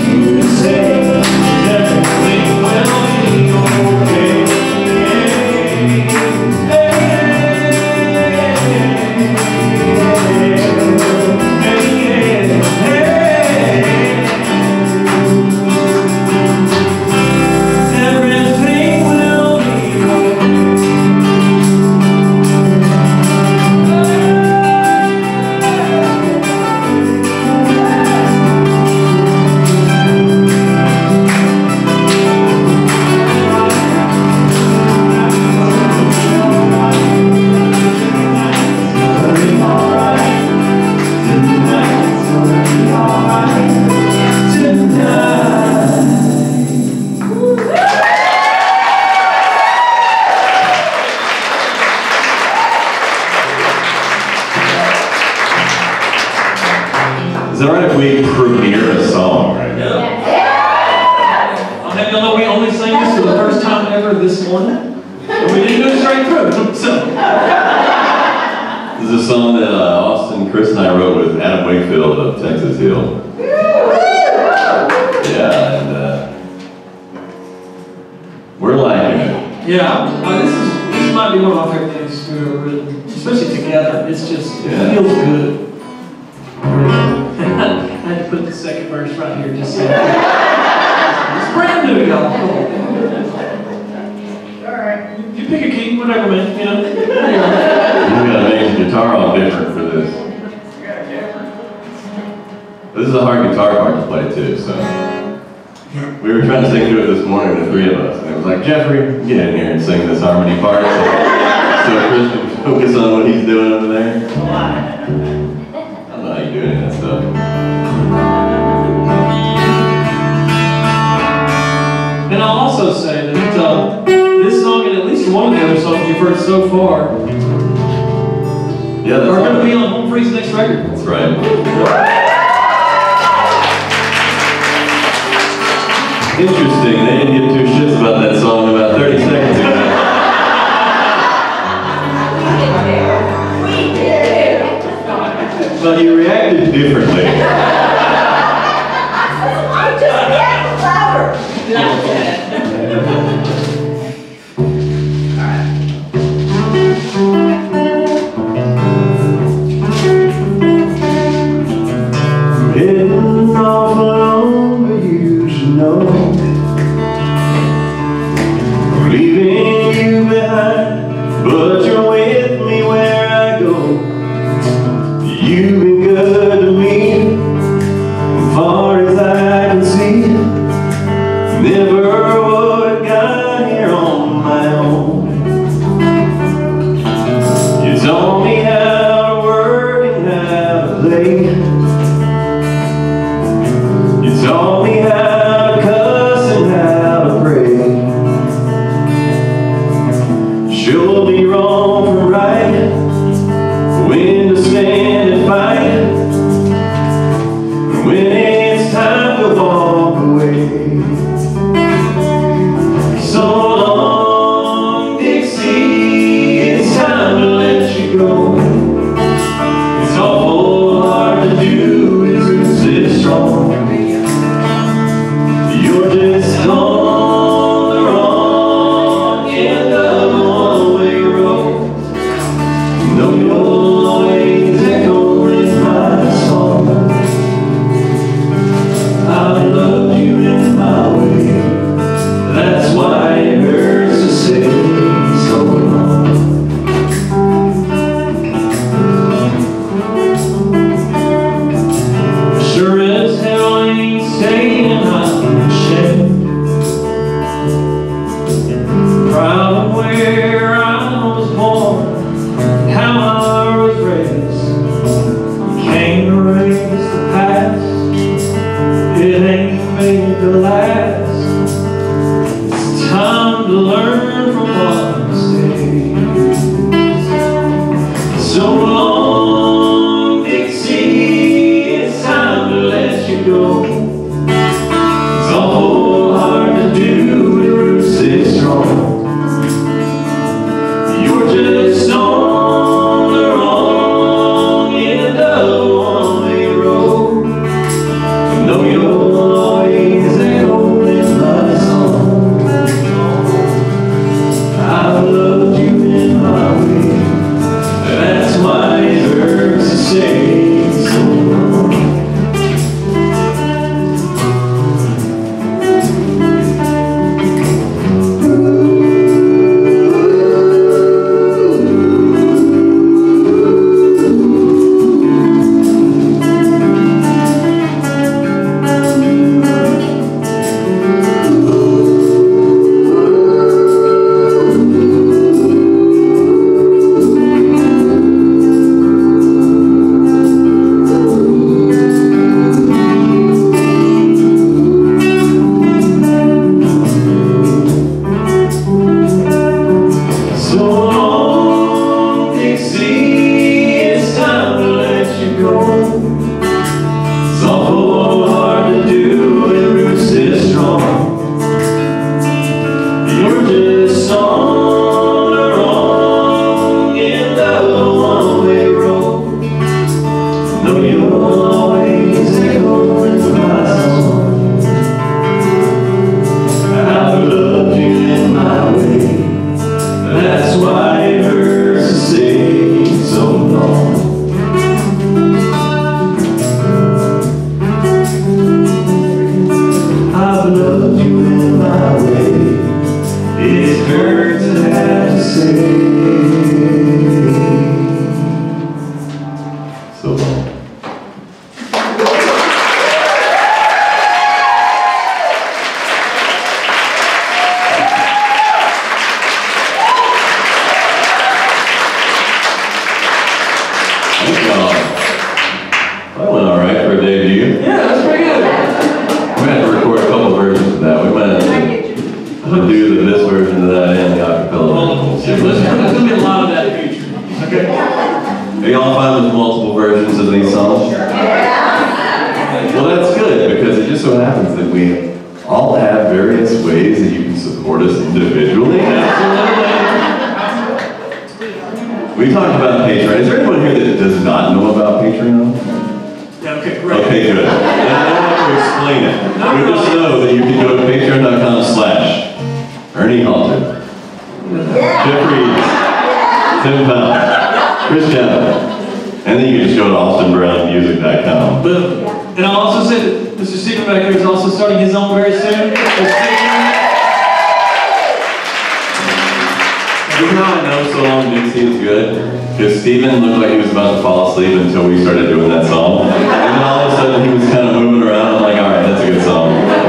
Is it alright if we premiere a song right now? I'll have y'all know we only sang this for the first time ever this morning. And we didn't go straight through. So. This is a song that Austin, Chris, and I wrote with Adam Wakefield of Texas Hill. Yeah, and we're liking it. Yeah, this might be one of my favorite things we've ever written, especially together. It's just, it feels good. I had to put the second verse right here just so. It's brand new, y'all. Alright. You pick a key, whatever, man. You know? You gotta make the guitar all different for this. This is a hard guitar part to play too, so. We were trying to sing to it this morning, the three of us, and it was like, Jeffrey, get in here and sing this harmony part so Chris can focus on what he's doing over there. How you doing that stuff? And I'll also say that this song and at least one of the other songs you've heard so far are going to be on Home Free's next record. That's right. Interesting, they didn't give two shits about that song about 30 seconds ago. But you reacted differently. I just reacted louder. Heading off alone, but you should know I'm leaving you behind, but you're with me where I go. You've been good to me, as far as I can see. Never would have got here on my own. You told me how to work and how to play. You taught me how to cuss and how to pray. Showed me wrong from right, when to stand and fight, when it's time to walk away. So long, Dixie, it's time to let you go. It's awful hard to do, it's resist strong. You're just on the wrong end of a one-way road. Know you'll always echo in my song. I loved you in my way. That's why it hurts to say so long. Sure as hell ain't staying ashamed. Proud of where I was born, how I was raised. Can't erase the past, it ain't made to last. It's time to learn from our mistakes. So long, Dixie, it's time to let you go. It's awful hard to do, the roots is strong. You're just on the wrong end of a one-way road. Know you'll always of this version of that and the acapella version. There's going to be a lot of that in the future. Okay? Are y'all fine with multiple versions of these songs? Well, that's good, because it just so happens that we all have various ways that you can support us individually. We talked about Patreon. Is there anyone here that does not know about Patreon? Yeah, okay, great. Okay, good. I don't have to explain it. We just know that you can go to patreon.com/Ernie Halter, Jeffrey Eads, Tim Powell, Chris Chandler, and then you can just go to AustinBrownMusic.com. Boom. And I'll also say that Mr. Stephen back here is also starting his own very soon. You know how I know So Long Dixie is good? Because Steven looked like he was about to fall asleep until we started doing that song. And then all of a sudden he was kind of moving around. I'm like, alright, that's a good song.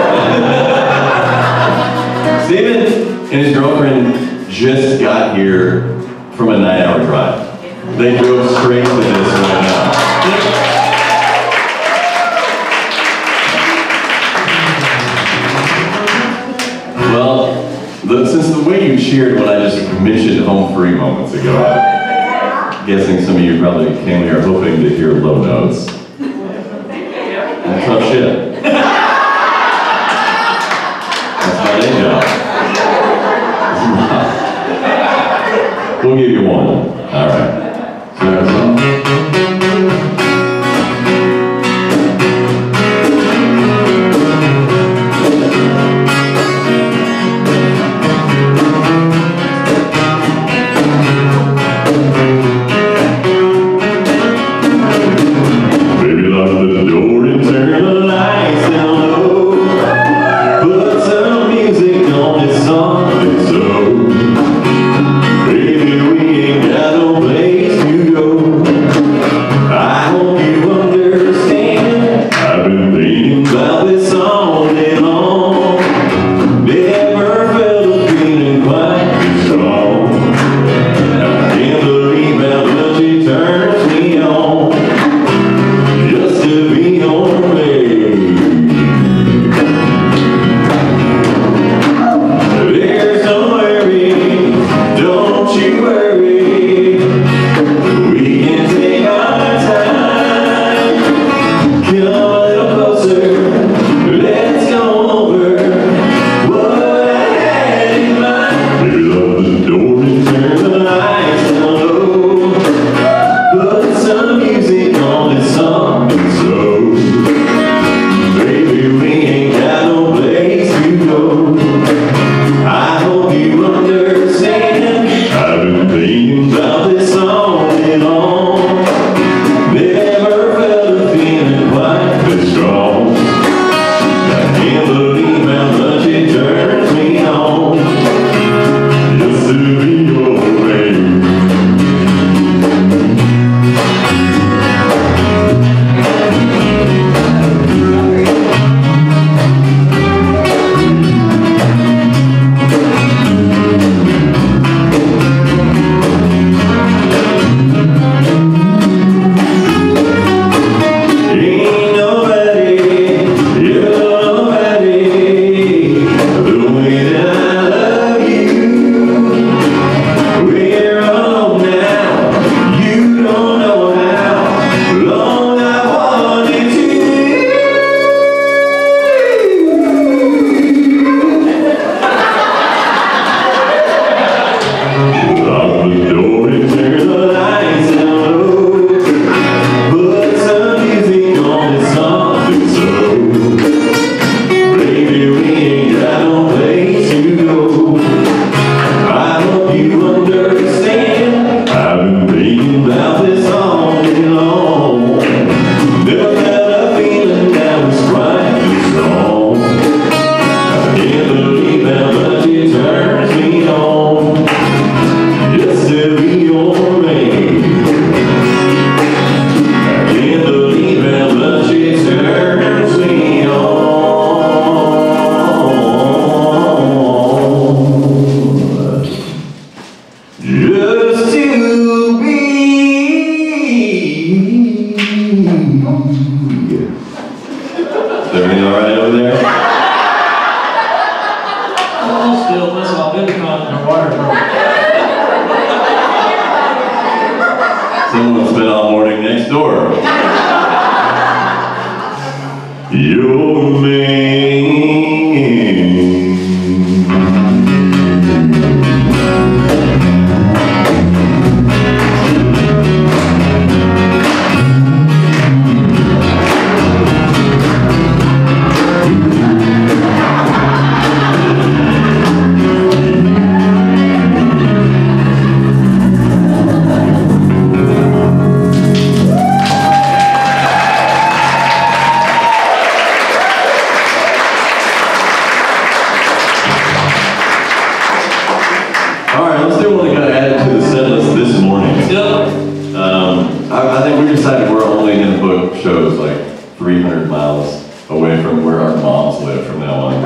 Steven and his girlfriend just got here from a 9-hour drive. They drove straight to this right now. Well, since the way you cheered when I just mentioned Home Free moments ago, I'm guessing some of you probably came here hoping to hear low notes. That's tough shit. That's my day job. We'll give you one. All right. So there's one. Baby, lock the door and turn the lights down. door. Your man. I think we decided we're only going to book shows like 300 miles away from where our moms live from now on.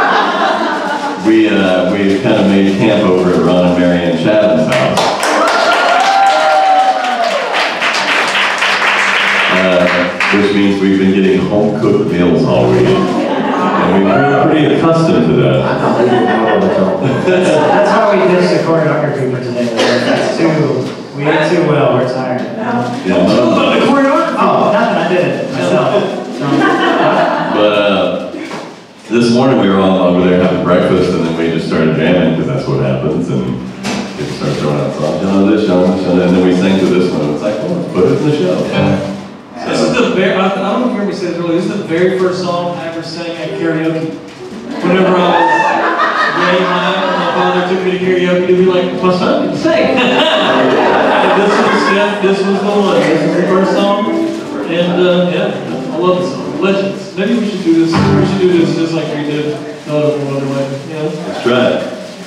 We kind of made camp over at Ron and Marianne Chadden's house. Which means we've been getting home-cooked meals all week. And we've been pretty accustomed to that. That's how we ditched the choreography for today. We ate too well, we're tired. Yeah, the choreography? Oh, nothing, I did it myself. But this morning we were all over there having breakfast, and then we just started jamming, because that's what happens, and people start throwing out songs, y'all know this, y'all know this, and then we sang to this one, and it's like, well, let's put it in the show. This is the very, I don't know if you heard me say this earlier, this is the very first song I ever sang at karaoke. Whenever I was grade 9, my father took me to karaoke to be like, my son can sing. This was the one. This is the first song. And yeah, I love the song. Legends. Maybe we should do this. We should do this just like we did No Other Way. Yeah. Let's try it.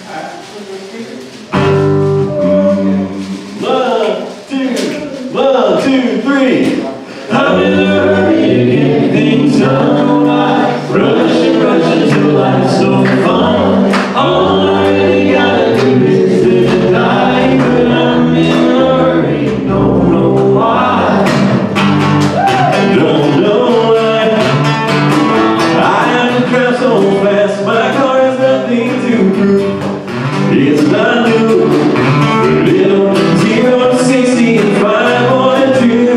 1, 2, 3. I'm in a hurry to get things done. I rush until life's so fun. All I really gotta do is live and die, but I'm in a hurry, don't know why. Don't know why. I have to drive so fast, my car has nothing to prove. It's not new, little 0 to 60 in 5.2.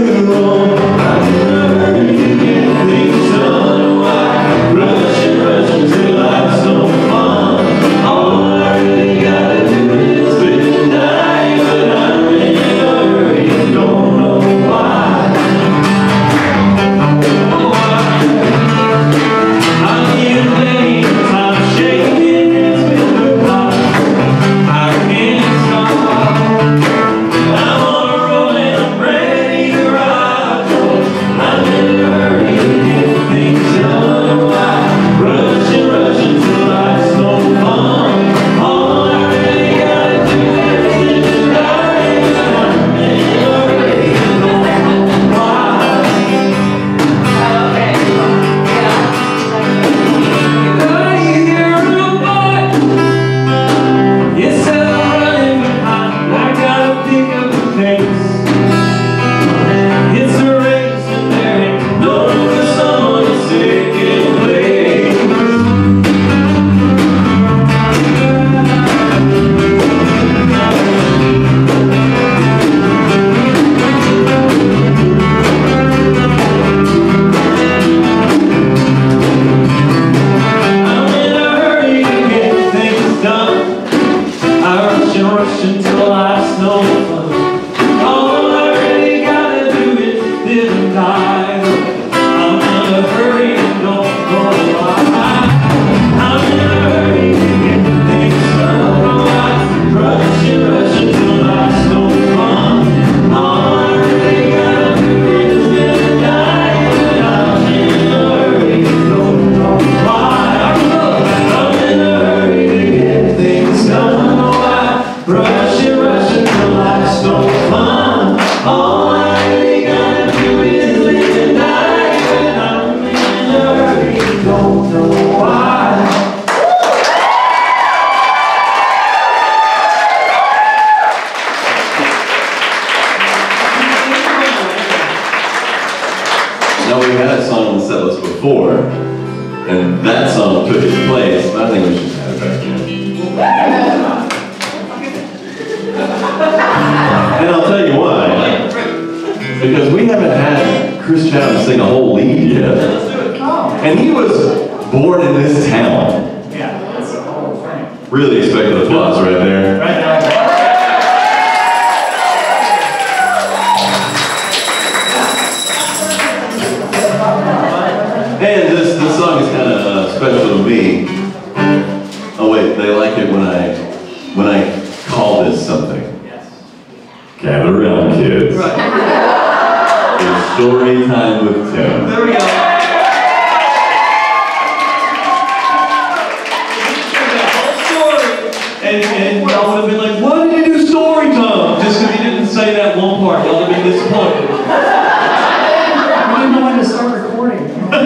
Now we had a song on the set list before, and that song took its place, but I think we should have it back in. And I'll tell you why. Because we haven't Chris Chavez sing a whole lead yet. Let's do it. Oh. And he was born in this town. Yeah, that's the whole thing. Really expected applause right there. Right now. And this song is kind of special to me. Oh wait, they like it when I call this something. Yes. Gather around, kids. Right. It's story time with Tim. There we go. And y'all would have been like, why did you do story time? Just because he didn't say that one part. Y'all would have been disappointed. I didn't know when to start recording.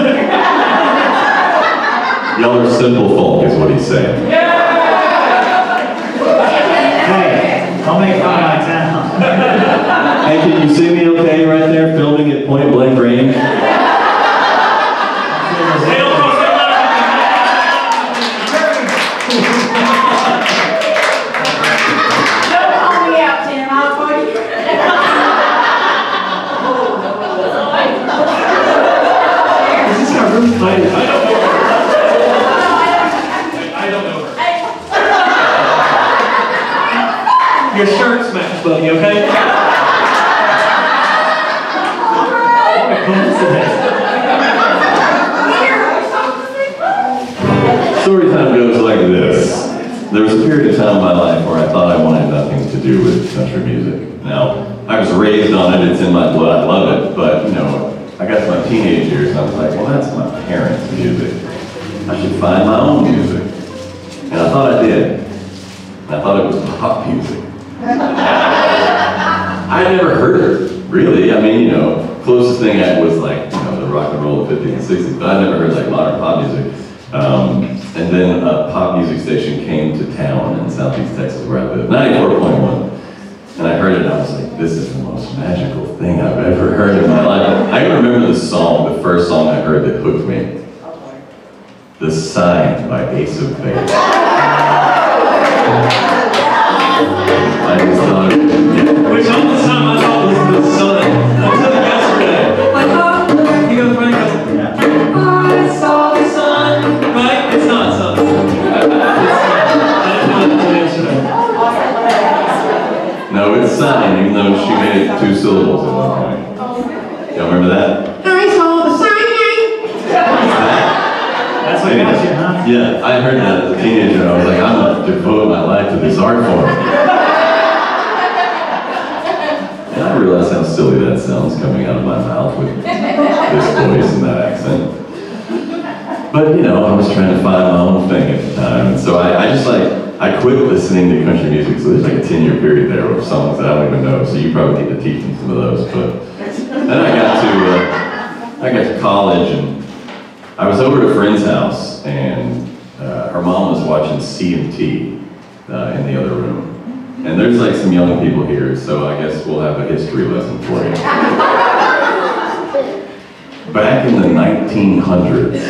Y'all are simple folk, is what he's saying. Hey, I'll make fun of my town. Hey, can you see me okay right there, filming at point blank range? Hey, don't cross that Don't call me out, Tim. I'll call you. Is this guy really fighting? I don't know her. I don't know her. Your shirt's matched, buddy, okay? What a coincidence. Story time goes like this. There was a period of time in my life where I thought I wanted nothing to do with country music. Now, I was raised on it, it's in my blood, I love it, but you know, I got to my teenage years and I was like, well, that's my parents' music. I should find my own music. And I thought I did. And I thought it was pop music. I never heard it, really. I mean, you know, closest thing I had was like, you know, the rock and roll of the 50s and 60s, but I never heard like modern pop music. And then a pop music station came to town in Southeast Texas where I live, 94.1. And I heard it and I was like, this is the most magical thing I've ever heard in my life. I even remember the song, the first song I heard that hooked me. The Sign by Ace of Base. I just thought, yeah. Which all the time I thought was the sun. Until yesterday. Like, oh, he goes right and goes, I saw the sun. Right? It's not sun. I didn't know until yesterday. No, it's Sign, even though she made it 2 syllables at one point. Y'all remember that? I saw the sign. That's what got you, huh? Yeah, I heard that as a teenager. I was like, I'm going to devote my life to this art form. And I realized how silly that sounds coming out of my mouth with this voice and that accent. But, you know, I was trying to find my own thing at the time. And so I quit listening to country music. So there's like a 10-year period there of songs that I don't even know. So you probably need to teach me some of those. But then I got to college and I was over at a friend's house, and her mom was watching CMT in the other room. And there's like some young people here, so I guess we'll have a history lesson for you. Back in the 1900s,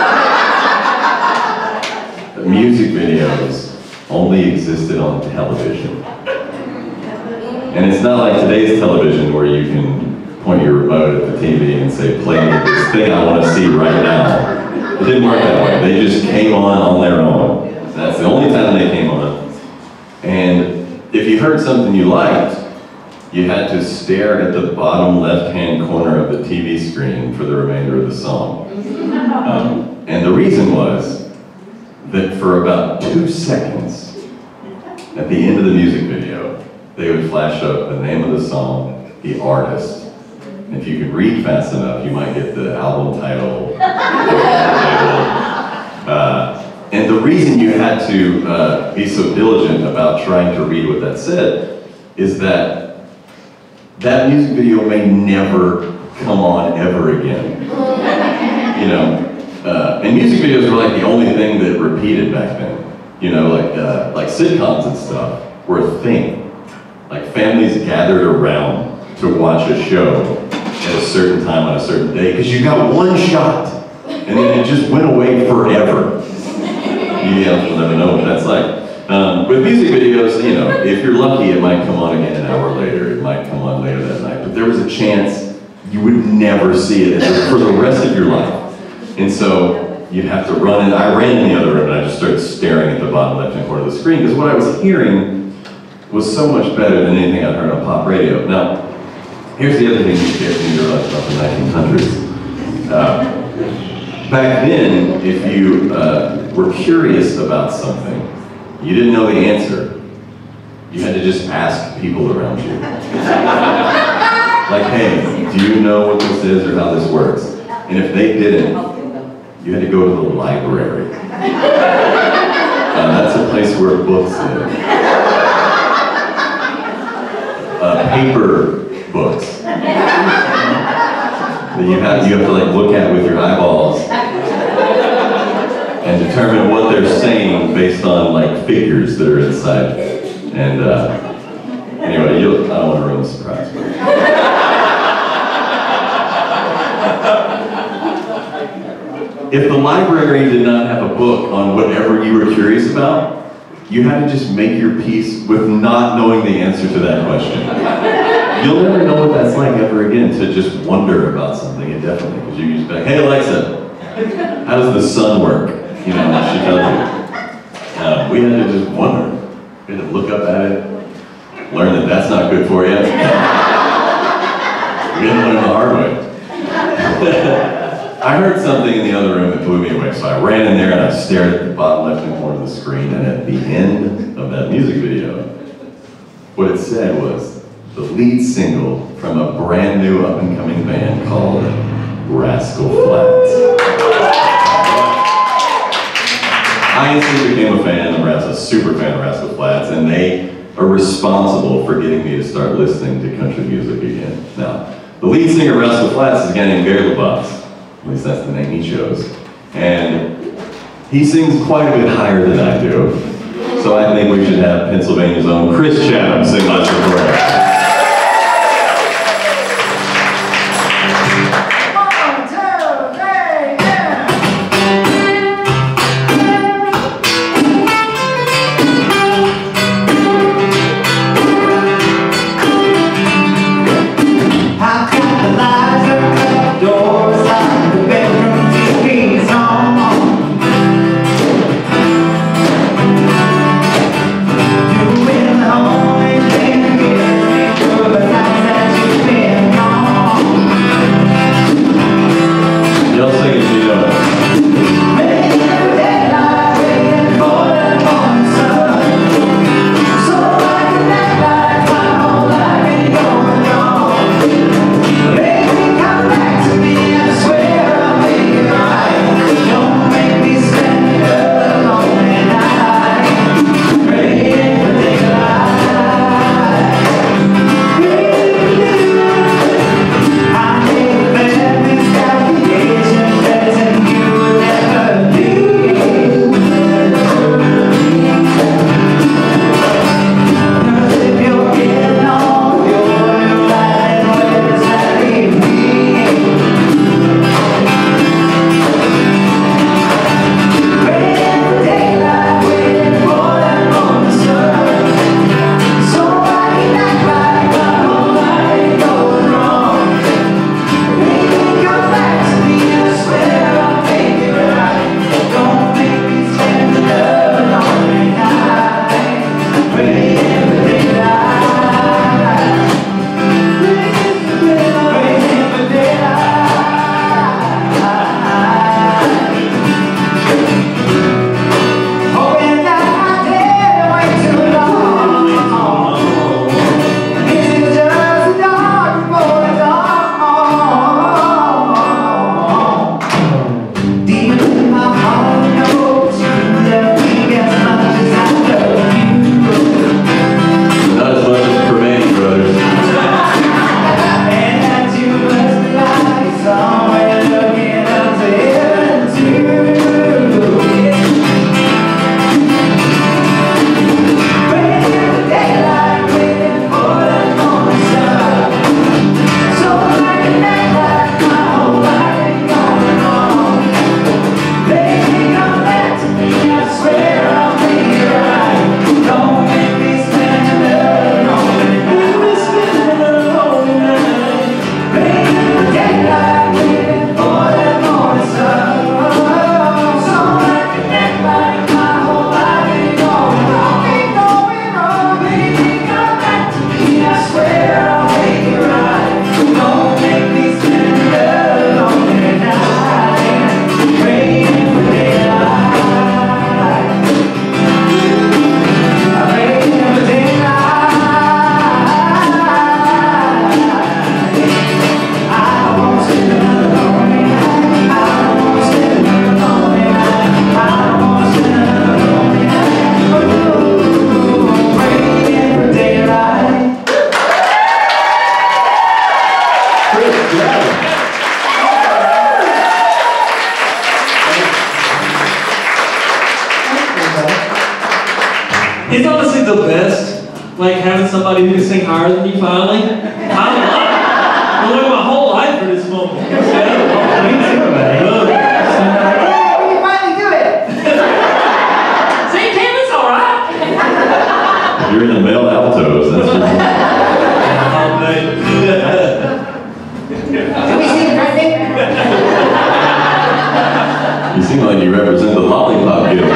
music videos only existed on television. And it's not like today's television where you can point your remote at the TV and say, play me this thing I want to see right now. It didn't work that way. They just came on their own. That's the only time they came on. And if you heard something you liked, you had to stare at the bottom left-hand corner of the TV screen for the remainder of the song. And the reason was that for about 2 seconds, at the end of the music video, they would flash up the name of the song, the artist. If you could read fast enough, you might get the album title. And the reason you had to be so diligent about trying to read what that said is that that music video may never come on ever again. You know, and music videos were like the only thing that repeated back then. You know, like sitcoms and stuff were a thing. Like families gathered around to watch a show at a certain time on a certain day because you got one shot and then it just went away forever. You will never know what that's like. With music videos, you know, if you're lucky, it might come on again an hour later. It might come on later that night. But there was a chance you would never see it for the rest of your life. And so you'd have to run in. I ran in the other room and I just started staring at the bottom left-hand corner of the screen because what I was hearing was so much better than anything I'd heard on pop radio. Now, here's the other thing you get when you realize about the 1900s. Back then, if you were curious about something, you didn't know the answer, you had to just ask people around you. Like, hey, do you know what this is or how this works? And if they didn't, you had to go to the library. That's a place where books live. Paper books. That you have to like look at with your eyeballs and determine what they're saying based on like figures that are inside. And anyway, I don't want to ruin the surprise. If the library did not have a book on whatever you were curious about, you had to just make your peace with not knowing the answer to that question. You'll never know what that's like ever again, to just wonder about something indefinitely. Because you just be like, hey Alexa, how does the sun work? You know, she tells you. We had to just wonder. We had to look up at it, learn that that's not good for you. We had to learn the hard way. I heard something in the other room that blew me away, so I ran in there and I stared at the bottom left-hand corner of the screen, and at the end of that music video, what it said was the lead single from a brand new up-and-coming band called Rascal Flatts. I instantly became a fan of a super fan of Rascal Flatts, and they are responsible for getting me to start listening to country music again. Now, the lead singer of Rascal Flatts is a guy named Gary LaBasse. At least that's the name he chose. And he sings quite a bit higher than I do. So I think we should have Pennsylvania's own Chris Chatham sing Let's Record. Doing the only thing It's honestly the best, like having somebody who can sing higher than you finally. I went my whole life for this moment. Me too, buddy. Hey, we can finally do it! See, Tim, it's all right. You're in the male altos, that's for Can we see the right thing? You seem like you represent the Lollipop Guild.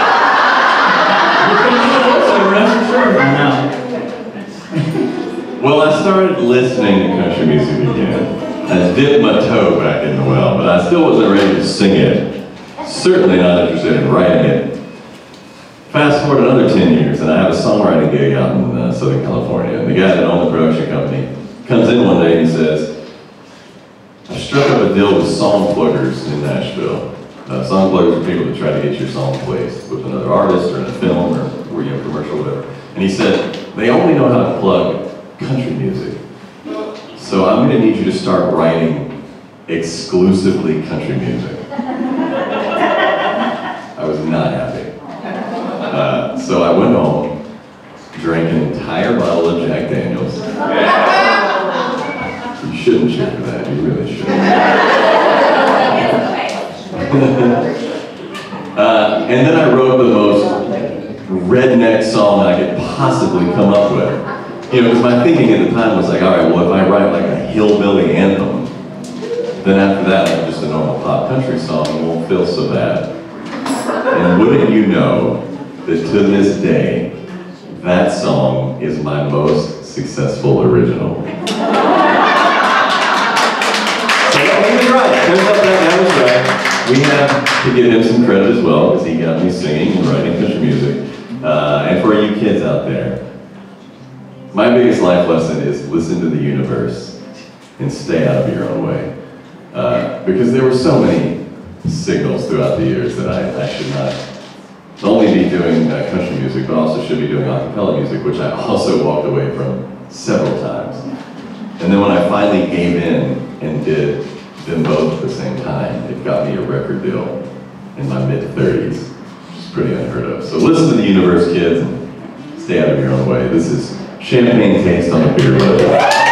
Well, I started listening to country music again. I dipped my toe back in the well, but I still wasn't ready to sing it. Certainly not interested in writing it. Fast forward another 10 years, and I have a songwriting gig out in Southern California. And the guy that owned the production company comes in one day and he says, I struck up a deal with song pluggers in Nashville. Song pluggers are people that try to get your song placed with another artist or in a film or you know, commercial, whatever. And he said, they only know how to plug country music. So I'm going to need you to start writing exclusively country music. I was not happy. So I went home, drank an entire bottle of Jack Daniels. You shouldn't cheer for that, you really shouldn't. And then I wrote the most redneck song I could possibly come up with. You know, because my thinking at the time was like, all right, well, if I write like a hillbilly anthem, then after that, like just a normal pop country song, it won't feel so bad. And wouldn't you know that to this day, that song is my most successful original. So he was right. Turns out that was right. We have to give him some credit as well, because he got me singing and writing country music. And for you kids out there, my biggest life lesson is listen to the universe and stay out of your own way. Because there were so many signals throughout the years that I should not only be doing country music, but also should be doing a cappella music, which I also walked away from several times. And then when I finally gave in and did them both at the same time, it got me a record deal in my mid-30s, which is pretty unheard of. So listen to the universe, kids, and stay out of your own way. This is Champagne Taste on the Beer Budget.